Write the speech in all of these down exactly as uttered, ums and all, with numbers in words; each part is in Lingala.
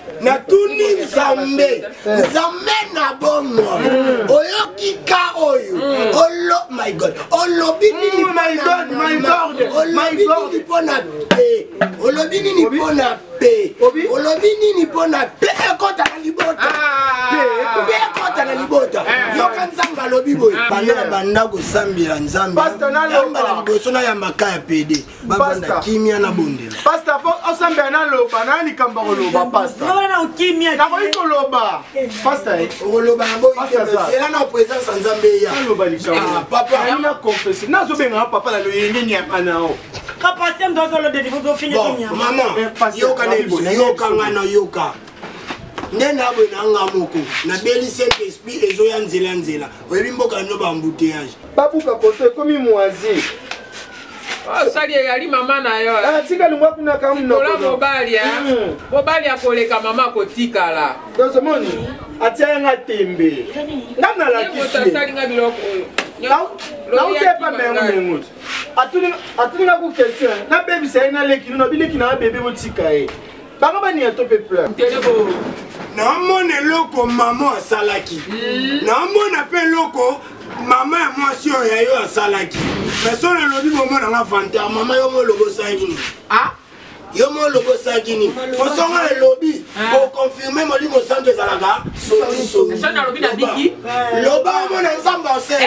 natuni nzambe nzambe na bongo oyoki ka oyo olo my god olobi nini my god my god olobi nini pona pe olobi nini pona pe olobi nini pona pe ekota na libota pe ekota na libota yoka nzanga lobi boy banda banda ko sambira nzambe yamba na liboso na yamba ka ya pede babanda kimia na bondela pastor fo osambira na loba na likamba ko loba pastor na ukimia na ko ikoloba pastor oloba ngo ela na présence nzambe ya loba likamba papa na confesser na zo benga papa la loyenge nyama nao kapasem dozo lo de divozo fini nyama maman yoka ne yoka ngana yoka ndena bwe na ngamoko na beli saint esprit ezo ya nzela nzela webi mboka no ba embouteillage babuka kote komi mwazi oh sali yali mama na yo ah tika lumwa kuna kamu no kola mobali ya mobali akoleka mama kotikala dozo moni atia nga tembe ngana la kisi sali nga biloko na utepa mengo mengo atuni atuni nga ku question na baby sai na leki no bileki na bebe botika e banga bani ya tope pla telebo na mone loko mama asalaki na mona pe loko mama ya mwasi oyo ya yo asalaki mais so le lobi momo na nga fanta mama yo mo logo sangini ah yo mo logo sangini osonga le lobi ko confirmer mo limo santo ezalaka solution ça na lobi na biki loba mo na nzamba ose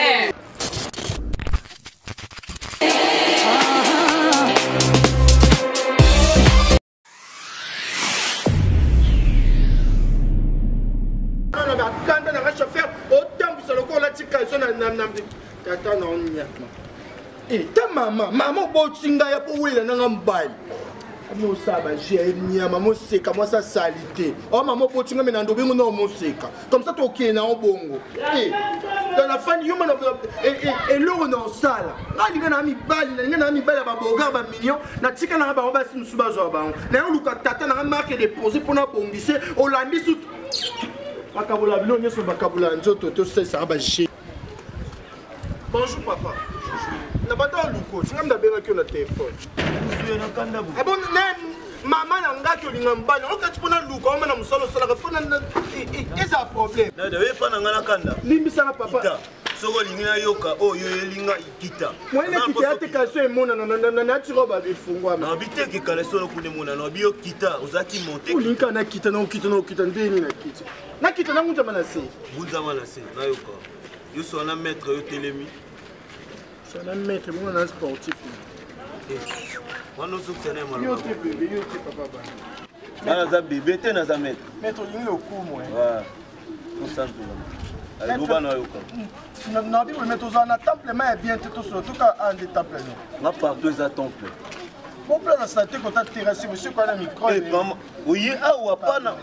tata na onya eh ta mama mama botinga ya po wela na mbali mo saba j'ai nyama mo seka mo sa salité oh mama botinga me na ndobingo no mo seka comme ça to kena o bongo eh dans la fin yo mana et et lo na sala na linga na mi bali na linga na mi bali ba boga ba mignon na tika na ba ba simu suba zo ba na yo luka tata na marque déposer pour na bongise o landi su bakabula bino nyeso bakabula nzoto to ça ba j'ai. Bonjour papa. Na bata luko, singa mdabera kyo na téléphone. Ah bon, maman na ngaki olinga mbana, okati pona luko, mama na musalo sala ka fona na eza problème. Na dewe pa na ngana kanda. Limbisa na papa. Soko linga yoka o yo elinga ikita. Mwene kita ate kaso emona na na na tiro ba bifungwa. Na biteke kala solo kune mona na biyo kita, ozaki monter. Ulinka na kita na kita na kita ndeni na kita. Na kita na ngunza mana se. Ngunza mana se, na yoka. Yo so na maître yo telemi. So na maître mo na sportif. Eh. Wana so tsene mala. Yo te bébé, yo te papa ba. Na za bébé te na za maître. Maître yingi okumu eh. Wa. Ko santo. Ay luba na yoka. Na na bi mettre aux na temple mais bien tout sur tout cas en des temples. Na partout za temple. Bon plan la santé quand tu terrasse monsieur quand la micro. Eh maman, oye a ou pas na.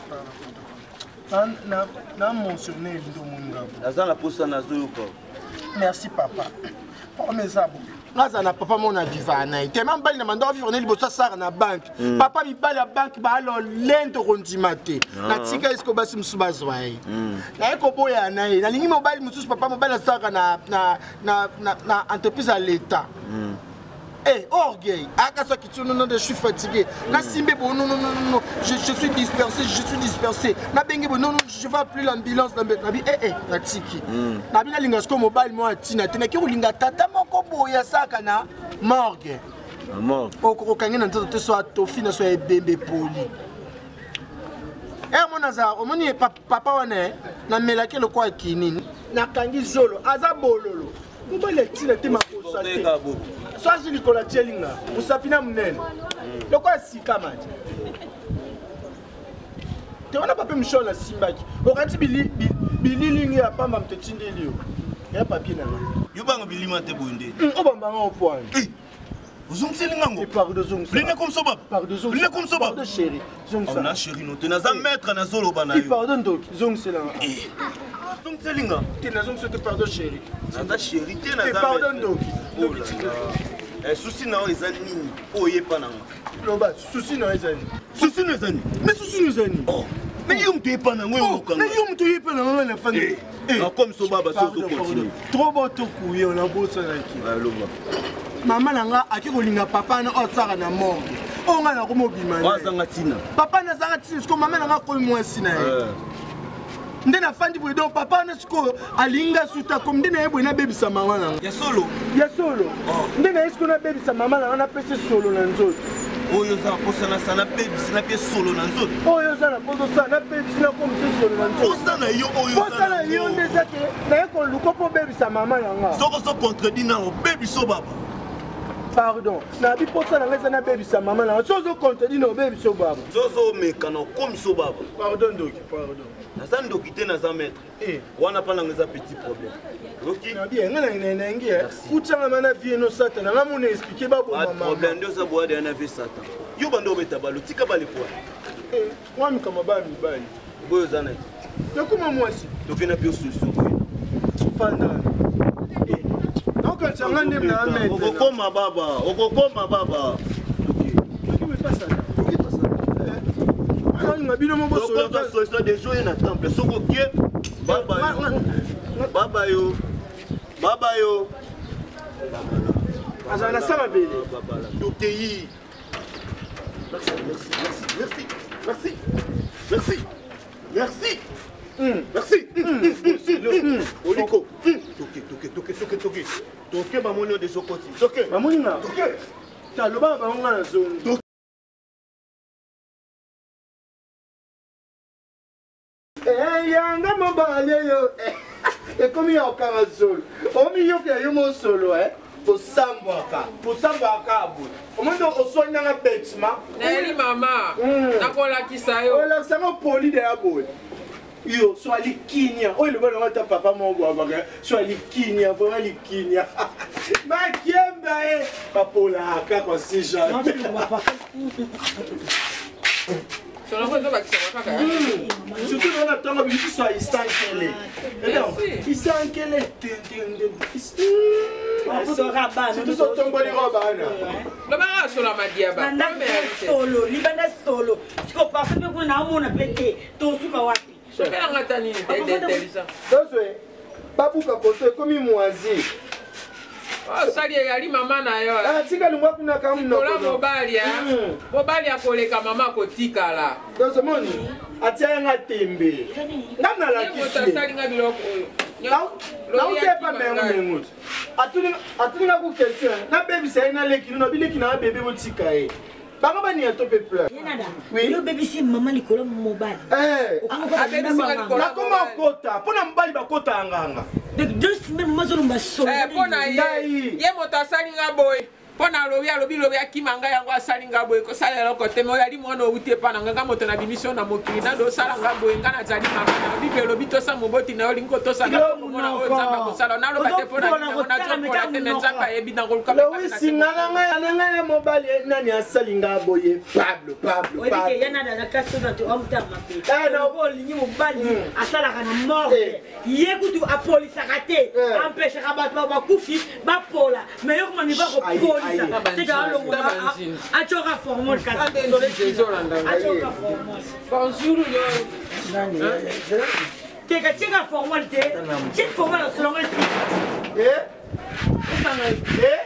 Na na mentionner ndo munga. Aza na posa na zo yoka. Merci papa. Pour mes abos. Ngaza na papa mon aviva na ite même bali na mando vivre na libosa sara na banque. Papa mi bali la banque ba alo lento kondimate. Na tika esko basi msuba zwai. Na eko boya na na lingi mo bali mususu papa mo bali sara na na na na entreprise à l'état. Eh, orgueil. Akaso kitunu non je suis fatigué. Na simbe bon non non non non. Je je suis dispersé, je suis dispersé. Na bengi bon non non, je vais appeler l'ambulance na na bi eh eh na tiki. Na bi na linga sko mobile mo atina tena ki ulinga tata moko boya saka na morgue. Na morgue. Oko kangi na ntoto so atofi na so ebembe poli. Eh mona za omoni papa wana na melaki lo kwa kinini. Na kangi zolo aza bololo. Mbele tina tema kosa te. Sois Nicolas Tchelinga, vous sapez munene. Le quoi si kamati. Tu vas pas me choisir la simbaki. Okanti bili bili lingi ya pamba mtetinde lio. Ya papier na. Yo banga bili mate bonde. O bamba ngo point. Eh. Uzung selinga ngo. Et par de zung. Bline comme ça ba. Par de zung. Bline comme ça ba. De chéri. Zung ça. On a chéri no te na za maître na zolo bana yo. Pardon donc, zung c'est là. Eh. Zung selinga. Tu na zung c'est pardon chéri. Na chéri te na za. Pardon donc. Eh souci na eza nini? Oye pa na. Loba, souci na eza nini? Souci na eza nini? Mais souci na eza nini? Oh. Mais yo mtu yepa na ngoyo kanga. Mais yo mtu yepa na ngoyo na fani. Eh. Na comme so baba so to continue. Trop bon to couiller on a beau ça là qui. Ah loba. Maman nanga aki kolinga papa na otsaka na morgue. on a la romobima. Papa n'a pas dit ce qu'on m'a même encore moi sina. Ndé na fandi pour donc papa na siko alinga suta comme ndé na ebwe na baby sa mama na. Ya solo. Ya solo. Ndé na siko na baby sa mama na na pese solo na nzoto. Oyo za posa na sana baby sina pe solo na nzoto. Oyo za na posa sana baby sina comme solo na nzoto. Posa na yo oyo za. Posa na yo ndé za ke na ko luko po baby sa mama na nga. Soko so contredit na baby so baba. Pardon. Na bi posa na ngeza na baby sa mama na. Sozo contredit na baby so baba. Sozo mekano comme so baba. Pardon doki, pardon. Naza ndokite naza maître. Eh, wana pa ngeza petit problème. OK. Na bien, ngana ngena ngi eh. Utanga mana vie no sata na ngamuna expliquer ba bo mama. Pas problème ndio sababu hadi anavi sata. Yo bando beta balo tika bale kwa. Eh, wami kama ba mi bali. Boyo zana. Dokuma mwasi. Dokena pio solution kwa. Fanda. Eh. Donc changa ndem na maître. Okokoma baba, okokoma baba. OK. Dokime pas ça. Solution de jouer na temple soko ke baba yo baba yo baba yo azana sama bele dokeyi. Merci merci merci merci merci merci oliko toke toke toke toke toke toke ba monio de sokoti toke ba monina toke ta lo ba ba ngana zone. Eh, yanga mobali yo. Et comme il y a encore solo. Au milieu que yo mon solo eh. Pour sambwaka, pour sambwaka abu. Au moins on soigne na bêtement. Neli mama. Na kola kisayo. Ola sama poli de abu. Yo, soit likinia. Oh, le bon ta papa mon gwa baga. Soit likinia, vraiment likinia. Ma kiemba eh. Papola ka kwa sija. Non, tu ne vois pas. Sur la photo, ça va pas. Surtout dans la tombe, il soit il s'en qu'elle est. Il s'en qu'elle est. Il se rabat. Surtout sur ton body rabat. Le barrage sur la madiaba. Solo, libanda solo. Ce qu'on passe, c'est qu'on a mon appétit. Tout ce qu'on a. Je fais la ratanie. Babu kapoto comme moisi. Oh, sali yali mama na yo. Ah, tika lungwa kuna kama mnoko. Kola mobali ya. Mobali ya koleka mama kotika la. Dozo moni. Atia nga tembe. Ngana la kisi. Yebo sali nga biloko oyo. Na utepa mengu mengu. Atuni atuni nga ku question. Na baby sai na leki no bileki na bebe botika e. Banga bani ya tope pleure. Yenada. Oui. Le bébé c'est maman likolo mobile. Eh. Ah bébé c'est likolo. Na koma kota. Pona mbali bakota nganga. De deux semaines moi je l'ai solo. Eh pona ye. Ye moto asali nga boy. Pona lobi alobi lobi akimanga yango asali nga boy ko sala loko temo yali mwana outé pa na nganga moto na bimission na mokili na do sala nga boy ngana zali mama na bibe lobi to sa moboti na yoli ngo to sa nga mona o nzamba ko sala na loba te pona na to pona te nzamba e bina ko ka. Oui singana nga nga ya mobali nani asali nga boy Pablo Pablo. Oui que yana na kaso na to amta mapi. Eh na bo linyi mobali asala kana morte. Ye kutu a police raté. Empêcher rabat ba kufi ba pola. Mais yo comment ni ba ko police. C'est dans le monde. A choka formol ka. A choka formol. Bonjour yo. Te ka chika formol te. Chika formol selon moi. Eh? Eh?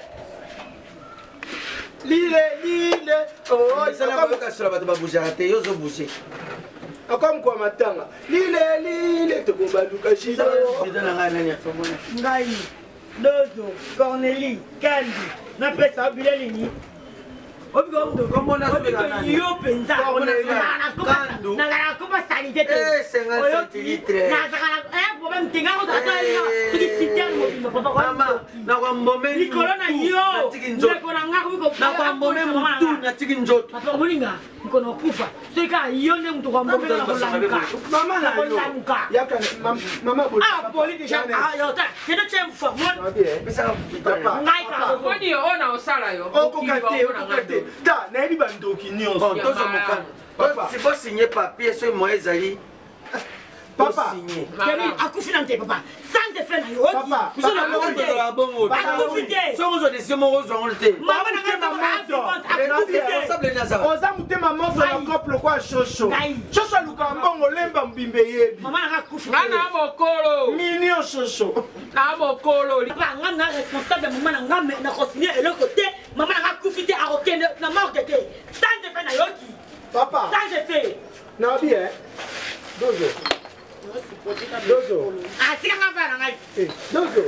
Lile lile. Oh, ça la va ka sur la ba bouger raté yo zo bouger. Comme quoi matanga. Lile lile to ko baluka shida. Shida na ngana ni formol. Ngai. Dozo, Cornélie, Candy, na pesa bilelini. Obigondo, comment on a fait la nani? Yo penza, Candy. Na la kuma sanité. Eh, cinquante centilitres. Na saka eh problème tinga ko ta ina. Tiki sitian mo bino papa ko. Mama, na kwa mbome. Ni corona yo. Na ko na ngako biko. Na kwa mbome mtu na tiki njoto. Papa molinga, mkono kufa. Sika yo ne mtu kwa mbome na kulanguka. Mama na yo. Yaka mama bo. Ah, poli déjà. Ah, yo ta. C'est de chien formol. Pesa papa. Ngai ka. Koni ona osala yo. Okokate, okokate. Da, na ebi bandoki nyonso. Bon, tozo mokana. Papa, si vous signez papier sur moi ezali. Papa, Kemi akufi nante papa. Sans effet na yo. Papa, vous na moto la bongo. Akufi te. So vous décision mo zo onte. Mama na ngasa akufi te. Responsable naza. oza mutema mozo na couple kwa shosho. Shosho luka mbongo lemba mbimbe yebi. Mama na akufi. Ngana mokolo. Minio shosho. Na mokolo. Papa ngana responsable mama na ngame na continuer eloko te. maman n'a pas profité à aucun n'a mort de thé. Tant de fait na yoki. Papa. Tant de fait. Non bien. Dozo. Dozo. Ah, c'est quand va na ngai. Dozo.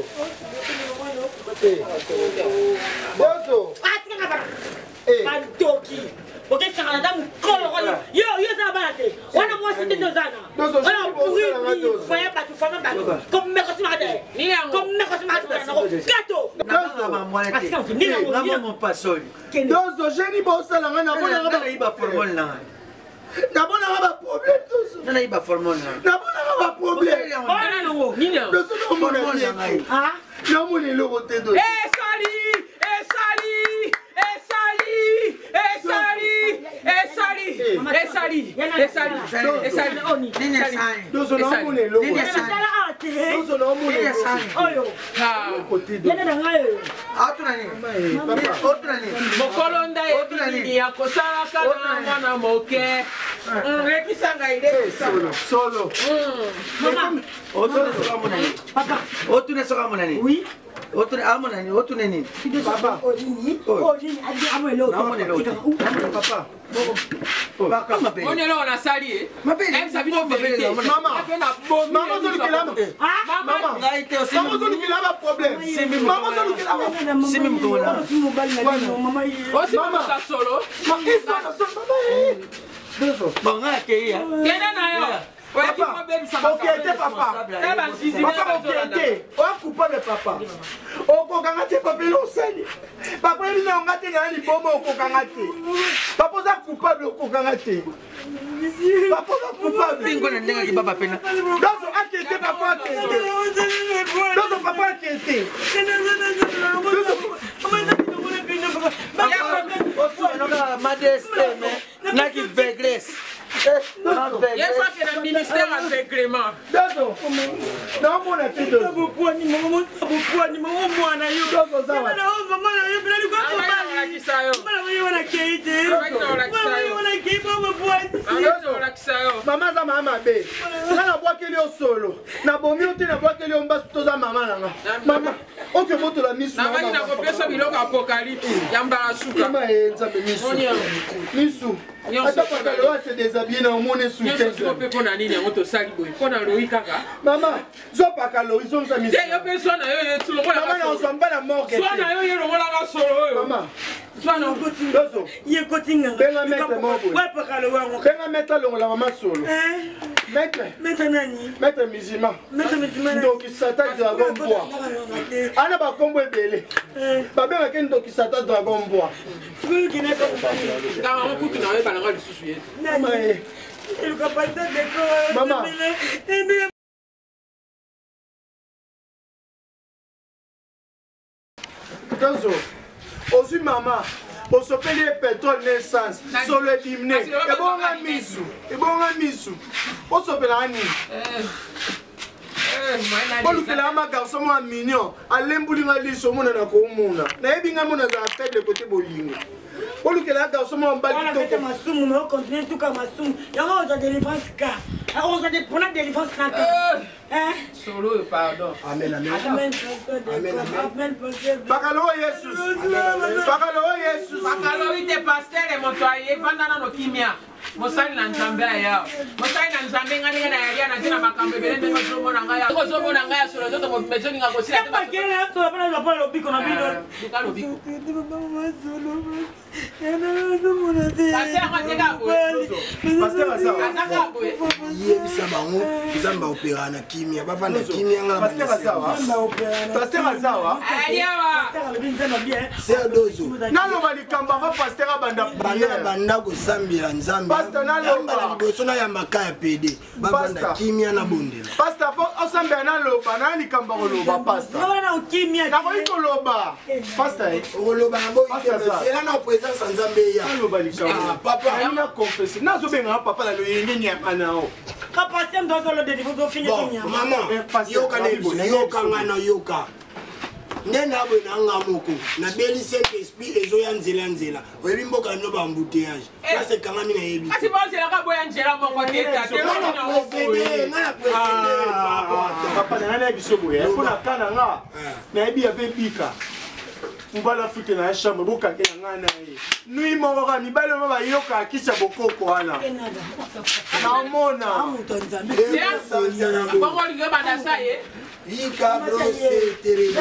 Dozo. Ah, c'est quand va. Eh. Pantoki. Ok, c'est un dame coloré. Yo, yo ça va te. On a moi c'était deux ans. Dozo. On pour une voyez pas tout femme pas. Comme me cosima te. Comme me cosima te. Gato. Dozo maman te. Ni la maman pas sol. Dozo, je ni bossa la ngana bona ngaba iba formol na. Na bona ngaba problème Dozo. Na iba formol na. Na bona ngaba problème. Oh non, ni non. Dozo no mona ni. Ah? Na mona le roté Dozo. Eh Sali, eh Sali, eh Sali, eh Sali, eh Sali, eh Sali, eh Sali, eh Sali. Ni ne sai. Dozo no mona le roté. Ni ne sai. Dozo no mona le roté. Oyo. Ha. Yana na ngai. Autre nani? Papa, autre nani? Mokolo nda ye ya kosala kana mwana moke. Rekisa ngai rekisa. Solo. Maman. Autre ne sera mon nani? Papa, autre ne sera mon nani? Oui. Autre ah mon nani? Autre nani? Papa. Odini. Odini adi amwelo. Non, mon nani. Papa. Papa, ma belle. On est là on a sali. Ma belle. Même ça vient de vérité. Maman. Maman zoli kilama. Ah, maman. Là était aussi. Maman zoli kilama problème. C'est même Maman zoli kilama. C'est même comme là. aussi maman ça solo. Maman ça solo. Dozo. Bon, on a accueilli. Kena na yo. Papa, ok, t'es papa. Papa, ok, t'es. On a coupé le papa. On peut gagner papa l'enseigne. Papa, il n'a pas gagné les bombes au coganaté. Papa, ça coupable au coganaté. Papa, ça coupable. Fingo na ndenga ki papa pena. Dozo, inquiété, papa, inquiété. Dozo, papa, inquiété. Papa, modeste, mais n'a qui végresse. Il y a ça qui est dans le ministère avec Clément. Dozo, non, mon ami, Dozo. Maman za mama be. Na na bwa keli solo. Na bomi ote na bwa keli omba toza mama nanga. Mama, oke moto la misu. Na bani na kopesa biloko apocalypse. Yamba suka. Mama enza be misu. Misu. Ata kwa kalo se déshabiller na omone sou quinze. Nyonso ko pe pona nini yango to sali boy. Pona loyi kaka. Mama, zo pa kalo izo sa misu. Te yo pe so na yo yo tu longola. Mama na ozamba na morgue. So na yo yo longola ka solo yo. Mama. So na Dozo. Ye kotinga. Benga maître mobo. Ouais pa kalo wango. Benga maître longola mama solo. Eh. Maître. Maître nani? Maître musulman. Maître musulman. Donc sata dragon bois. Ana ba kombo ebele. Ba benga ken donc sata dragon bois. Tu qui n'est pas Dans un coup tu n'avais pas le souci. Mama. Il va pas de Maman. Dozo. Ozu mama. Osopeli pétrole naissance. Solo dimne. E bonga misu. E bonga misu. Osopela ani. Bolukela ama garçon mo mignon. Alembulinga liso mona na ko mona. Na ebinga mona za faible côté bolingo. Bolukela garçon mo mbali to. On a fait masumu, mais on continue tout comme masumu. Yama on a des défenses ka. On a des prendre des défenses ka. Hein? Solo pardon. Amen amen. Amen. Amen amen. Bakalo Jesus. Bakalo Jesus. Bakalo ite pasteur e motoye fanda na kimia. Mosali na nzambe ya. Mosali na nzambe ngani ngana ya na tina makambe belende ngozo mona ngaya. Ngozo mona ngaya solo zoto mo mezoni ngako sila. Pas que là to bana la pas lobiko na bino. Bukalo biko. Pasteur azawa. Azaka boye. Yebisa bango nzamba opera na kimia baba na kimia nga Pasteur azawa. Pasteur azawa. Ayawa. c'est Dozo Nalo balikamba ba pasteur abanda bana banda ko sambira nzamba Pasteur nalo bana liboso na yamba ka P D baba kimia na bondela Pasteur fo osambira nalo bana likamba ko loba pasteur Bana ukimia. na ko loba pasteur oloba ngo c'est na présence nzambe ya nalo balikamba papa ana confesser nazo benga papa la loyenge nyama nao Kapasem dans le défense au fin bon de maman yoka na ibona yoka ngana yoka ndena abo na ngamoko na beli saint esprit ezoya nzela nzela oyebi mboka no ba embouteillage là c'est quand même na yebi Asi ba zela ka boya njela moko teta te na procédé na procédé papa na na biso boye ko na kana nga na yebi ave bika mobali afute na chambre bokake na ngai na ye nui moko kaka mibali oyo bayoka akisa bokoko wana naomona bongo olingi obanda sa ye ikabrose tere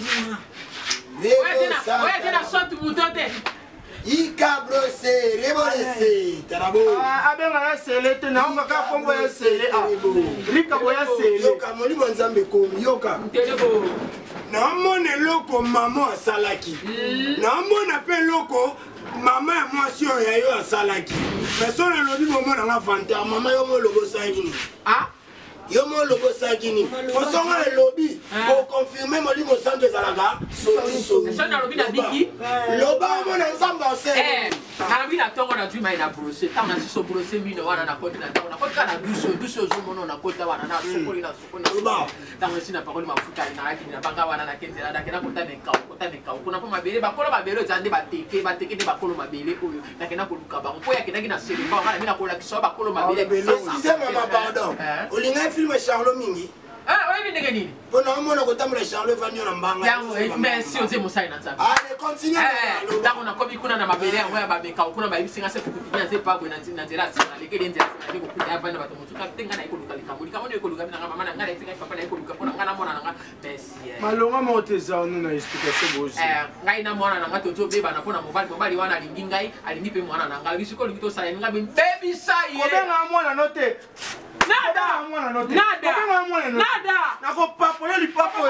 oyo te na sote buto te ikabrose rebolese tarabo abenga ya sele te naokaka kombo ya sele rikabo ya sele yoka molimo nzambe komi yoka naomona eloko mama asalaki naomona mpe eloko mama ya mwasi oyo ya yo asalaki mais so nalobi bomona nga vanter mama yo molobosaki nini yo molobosaki nini osonga elobi okonfirme molimo santo ezalaka somisomi loba omona nzambe osele nalobi na ntongo na zwi mai na brose ntango na siso brose mino wana nakoti na ntango nakoti kaka na duso duso ozomona nakota wana na sokoli na sokoli ntango esi na pakoli mafuta nayaki na banga wana nakenzela nakenda kota mekao kota mekao kuna mpo mabele bakolo mabele eza nde bateke bateke nde bakolo mabele oyo nakenda koluka bango mpo yakendaki na selemba wanga na mi nakolakisa bakolo mabele mama pardon olingai filme charlo mingi oyebi ndenge nini mpona omona kotambola charlo evandi yo na mbanga yango merci oze mosali na nzambe ale continue ntango nakomi kuna na mabele yango ya bamekao kuna bayebisinga se fukutini aze pabwe na nzela asima nalekeli nzela asima kokuta ya vanda bato mosuka te ngai na ekoluka likambo likambo nde ekoluka binanga mama na ngai na etingai papa na ekoluka mpona ngai na mwana na nga merci malonga moko te eza wana na explication bosi ngai na mwana na nga tozobebana mpona mobali mobali wana alingi ngai alingi mpe mwana na ngai bisiko olingi tosala nga bembebisa ye kobenga mwana no te nada nada nada nakopapola lipapo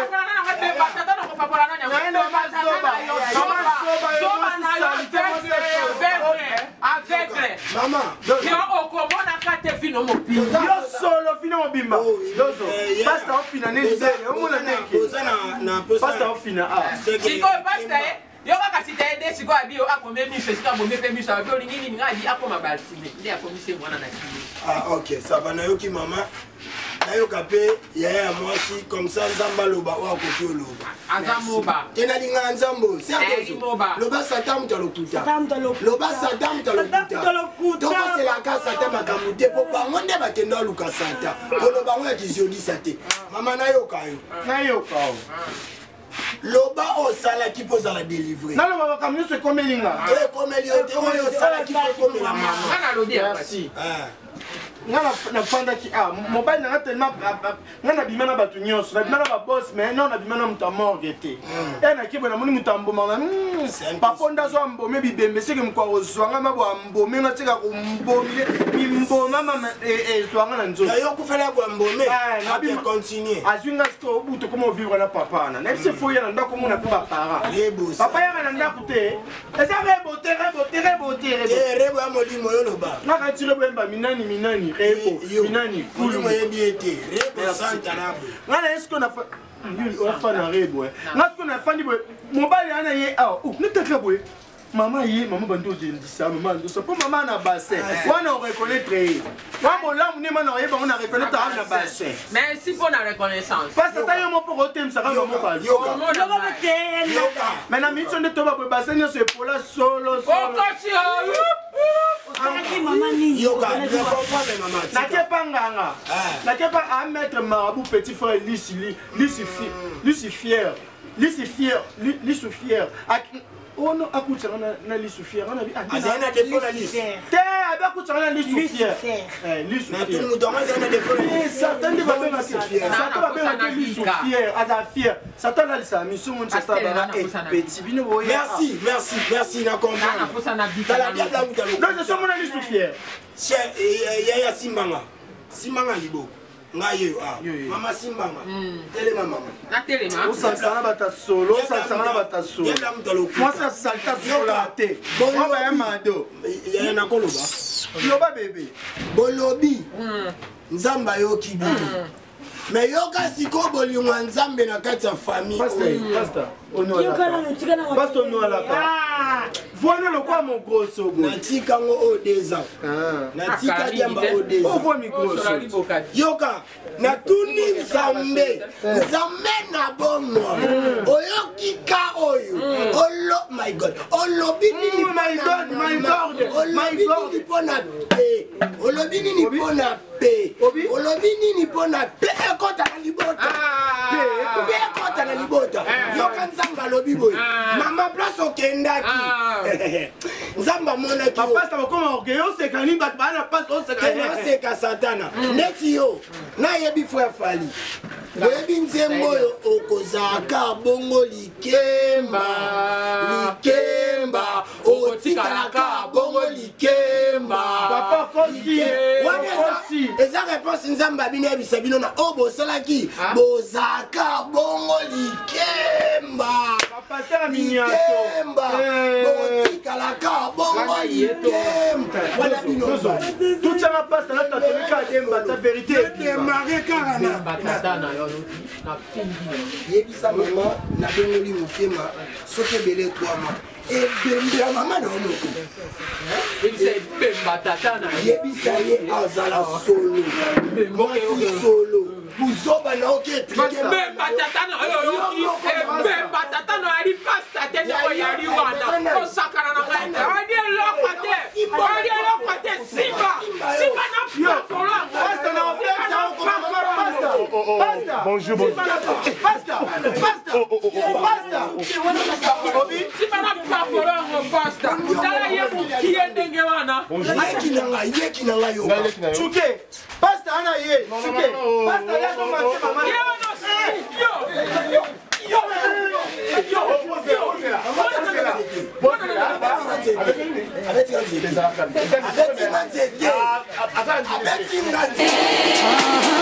okomonaka te fino mobimba yo solo fino mobimba dozo pasta ofina nezele omona ndenge pasta ofina sikoyo pasta ye yo kaka sita ede sikoyo abi akome miso esika bombe mpe miso abi olingi nini ngai abi akoma baltime nde akomise mwana na kili ah ok ça va nayoki mama nayoka mpe yaya ya mwasi comme ça nzambe aloba oyo akoki oloba aza moba te nalingaka nzambe loba satan mutu alokuta loba satan mutu alokuta tokoselaka satan makambo te mpo bango nde bakenda oluka satan koloba ngo ya kisiodisa te mama nayoka yo nayoka o loba osalaki mpo ozala délivre naloba makambo nyonso ekomelinga ekomeli yo te oyo osalaki mpo ekomela mama nga nafandaki a mobali nanga telema nga nabima na bato nyonso nabima na baboss mais non nabima na moto amorge te e nakibwe namoni moto ambomanga papa ndazo ambome bibembe seke mokwa kozwanga mabo ambome nga tika kombomile mimboma mama ezwanga na nzoto yo kufela kwa mbome api continue azwi nga siko obuto koma ovivre na papa wana nayebisi fo ye na ndako mona mpe baparent papa yanga na ndako te eza rebo te rebo te rebo te rebo ya molimo yo loba nakati rebo yemba minani minani rebo minani molimo yebi ete rebo santarabo nga na ye siko na oyafana rebo nga siko nafandi boye mobali ana ye awa netaka boye mama ye mama bando ojendisa mama ndosa mpo mama na bassin wana oreconnaître ye wa bolamu nde mana oyeba ngo na reconnaître awa na bassin merci mpo na reconnaissance parce ata yo moko otemisaka mamo bazi mais na mitio nde toba boye bassin nyonso epola solo nakepa nganga nakepa a mettre marabout petit frère lucifier lucifier lucifier oh non, à coup de ça, on a les souffrir. On a dit, ah, j'ai un défaut la liste. T'es à coup de ça, on a les souffrir. Eh, les souffrir. Mais tout le monde a un défaut la liste. Satan ne va pas me souffrir. Satan va pas me souffrir. À la fière. Satan a dit ça, mais ce monde, ça va petit. Merci, merci, merci, n'a compris. Dans la diable, vous allez. Non, je suis mon ami souffrir. Cher, il y a Simbanga. Simbanga Libo. Ngayo ah mama simbanga telema mama na telema usasana bata solo usasana bata solo moi ça salta solo te bon ba mado ya na koloba loba bébé bolobi nzamba yo kibi mais yoka siko bolingo nzambe na kati ya famille pastor pastor pastor no alaka vono le kwa mon grosso go natika ngo o deux ans natika diamba o deux ans o vo mi grosso yoka na tuni nzambe nzambe na bomo oyoki ka oyo olo my god olobi nini my god my god my god olobi nini pona pe olobi nini pona pe olobi nini pona pe ekota na libota pe pe ekota na libota yoka nzanga alobi boye mama place okendaki nzambe amonaki bapasta bakoma orgueil osekani bato baa na place tene oseka satana neti yo nayebi fo ya fali oyebi nzembo oyo okozalaka bongo likemba likemba otikalaka bongo likemba papa kosi kosi eza réponse nzambe abino yebisa bino na oyo bosalaki bozalaka bongo likemba likemba botikalaka bongo likemba wana bino tutanga pasta na katolika demba ta vérité démarrer kaka na yebisa mama nabengoli motema soki ebele twama ebembe ya mama na omoko yebisa ye azala solo mwasi solo buzoba na oki etrikebemba tata na ali pasta te ndeko yali wana osakana na ngai te odi eloko te odi eloko te simba simba na pakolongo pasta na pasta pasta bonjour bonjour pasta pasta pasta simba na pakolongo pasta tala ye mukie ndenge wana yeki na ngai yeki na ngai yoka chuke pasta ana ye chuke pasta ya no mate mama yo no yo yo yo yo abeti nganzete abeti nganzete